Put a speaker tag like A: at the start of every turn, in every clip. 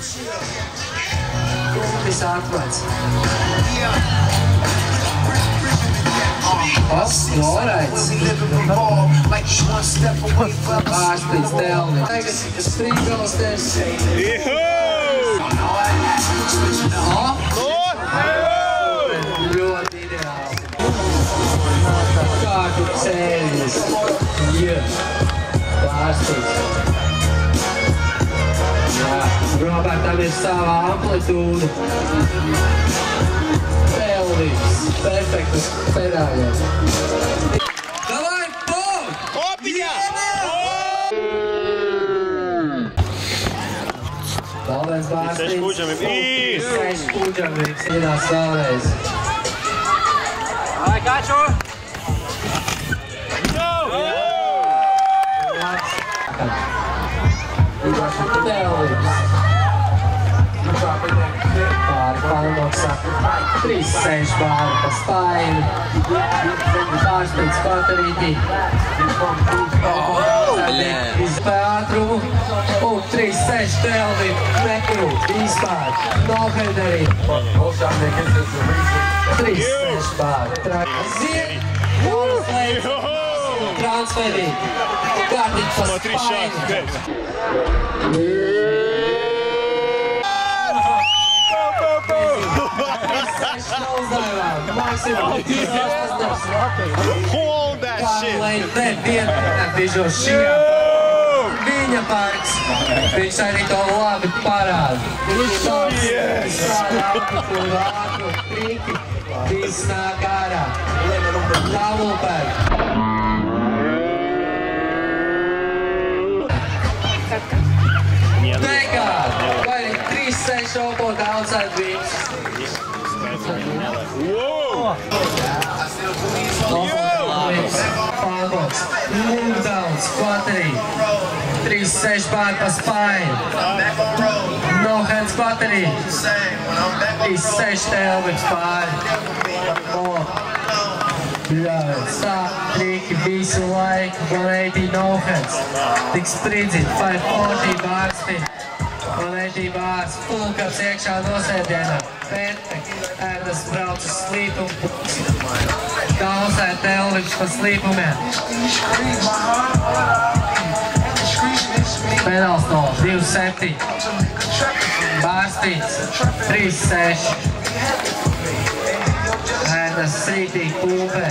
A: Kumpis atklāts. Noraits. Pārspīts telni. Tagad strīgalsters. Ļoti ideāli. Kādu cēļas. Pārspīts. Jā, Robertam ir savā amplitūda. Elvis, perfektas pedāļos. Davai, pol!
B: Opiņā!
A: Vēl viens bārstīts.
B: Seši puģamības.
A: Seši puģamības. Iedās vēlreiz.
C: Ai, Kaču!
A: Elvis. Pāri palnoksā. 3-6 pāri pa spaini. Pārspīts patarītī. Ātrumu. Un 3-6 telvi. Nekrūt. Vispār. Nohederī. 3-6 pāri. Ziet. Jonas Leits. Transferī. Kārtīgi pa spaini.
B: Hold that shit!
A: Viņa parks. Viņš arī to labi parāda.
B: Yes!
A: Viss nāk ārā. Tālūpēr. Nekād. Vai 3-6 opot outside wings.
B: Whoa!
A: Palboks. Move down. Squatterī. 3-6 pār pa spine. No hand squatterī. 3-6 tailwhips pāri. Sāp triki visu laiku. 180 no hands. Tik spridzīt. 540 bārspin. 180 bārs. Full cups iekšā nosēdienā. Perfekti. Ēdas brauc uz slīpumu. Kausē tailwhips pa slīpumiem. Pedals no 2-7. Bārspīts. 3-6. Ēdas srītīgi pūpē.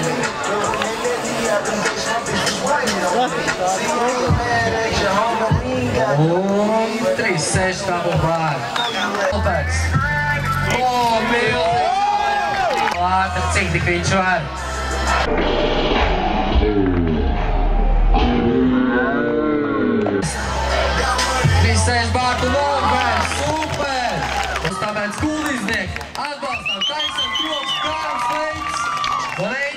A: Un 3-6 tabu bāri. Lopeks. O, mildi! Lāta, cik tik viņš var? 3-6 bārtu Lopeks. Super! Uz tāpēc kuldīznieki atbalstam Taisam Kroks, Kārls Leits.